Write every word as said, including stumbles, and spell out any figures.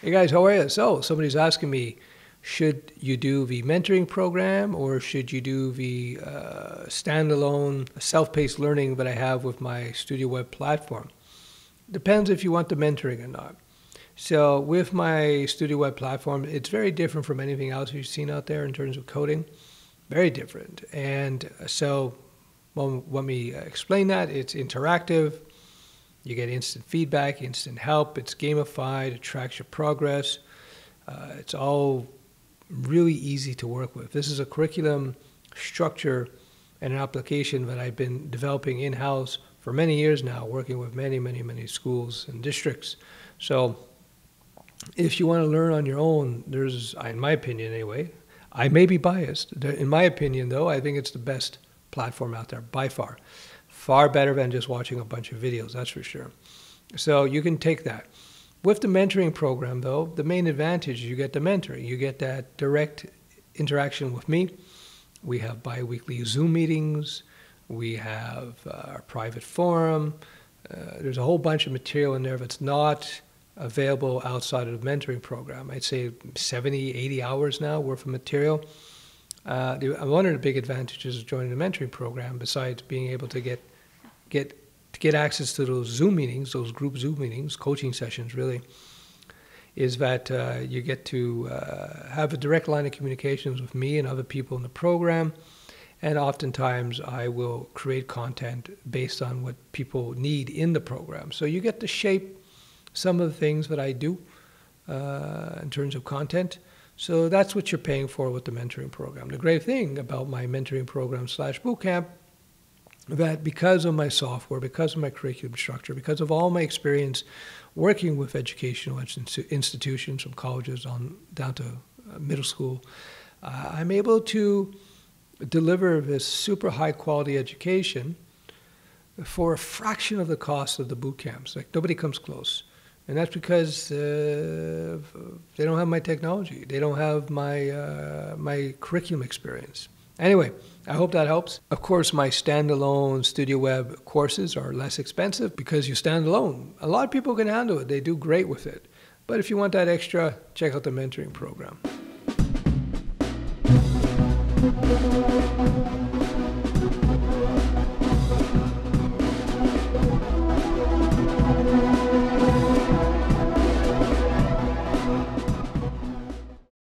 Hey guys, how are you? So somebody's asking me, should you do the mentoring program or should you do the uh, standalone self-paced learning that I have with my Studio Web platform? Depends if you want the mentoring or not. So with my Studio Web platform, it's very different from anything else you've seen out there in terms of coding. Very different. And so well, let me explain that. It's interactive. You get instant feedback, instant help. It's gamified. It tracks your progress. Uh, it's all really easy to work with. This is a curriculum structure and an application that I've been developing in-house for many years now, working with many, many, many schools and districts. So if you want to learn on your own, there's, in my opinion anyway, I may be biased. In my opinion, though, I think it's the best platform out there by far. Far better than just watching a bunch of videos, that's for sure. So you can take that. With the mentoring program, though, the main advantage is you get the mentoring. You get that direct interaction with me. We have bi-weekly Zoom meetings. We have uh, our private forum. Uh, there's a whole bunch of material in there that's not available outside of the mentoring program. I'd say seventy, eighty hours now worth of material. Uh, the, one of the big advantages of joining the mentoring program, besides being able to get get to get access to those Zoom meetings, those group Zoom meetings, coaching sessions really, is that uh, you get to uh, have a direct line of communications with me and other people in the program. And oftentimes I will create content based on what people need in the program. So you get to shape some of the things that I do uh, in terms of content. So that's what you're paying for with the mentoring program. The great thing about my mentoring program slash bootcamp, that because of my software, because of my curriculum structure, because of all my experience working with educational institutions from colleges on down to middle school, uh, I'm able to deliver this super high quality education for a fraction of the cost of the boot camps. Like nobody comes close. And that's because uh, they don't have my technology. They don't have my, uh, my curriculum experience. Anyway, I hope that helps. Of course, my standalone Studio Web courses are less expensive because you stand alone. A lot of people can handle it. They do great with it. But if you want that extra, check out the mentoring program.